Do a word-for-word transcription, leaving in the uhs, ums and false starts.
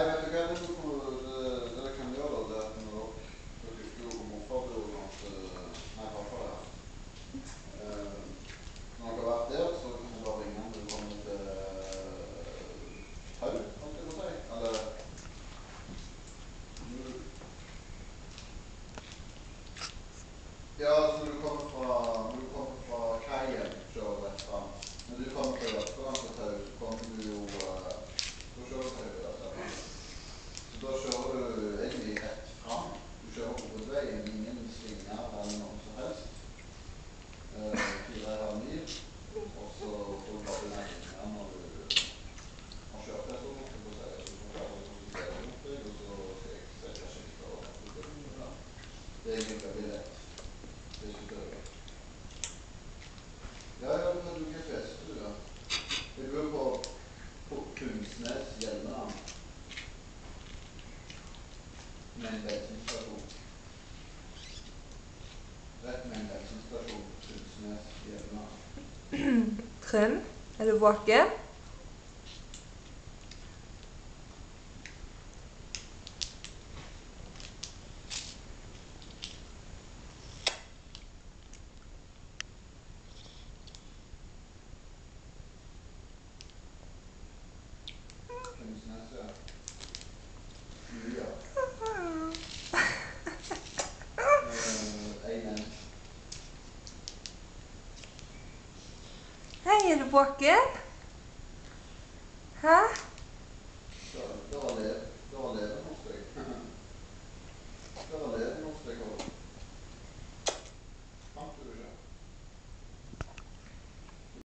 Nei, vet du hva, det, som, det, det dere kan gjøre, det er at når dere dere skulle gå bordfagbror at nei, pappa er uh, når dere har vært der, så kan du bare ringe når du kommer til Tau, holdt jeg på å si. Eller du, ja, så du kommer fra, når du kommer fra kaien, kjører du rett fram. Når du kommer til Østland til Tau, så kommer du jo uh, så kjører du til høyre. Så da kjører du egentlig rett fram. Du kjører hovedveien, ingen svinger eller noe som helst. Uh, fire og halv mil, og så får du bare ned ringene når du har kjørt det så fort, og så får du bare konsultere mot deg, og så skal jeg sette skiftet og ja. Det er egentlig veldig lett. Det er ikke død. Ja, ja, du har du G P S, du da. Jeg bor på, på Kunstnes, Hjelmeland. Med en bensinstasjon. Rett med en bensinstasjon på Kunstnes, Hjelmeland. Trym, er du våken? Kunstnes, ja. Ja. Uh, en Hei, er du våken? Hæ? Da, da var det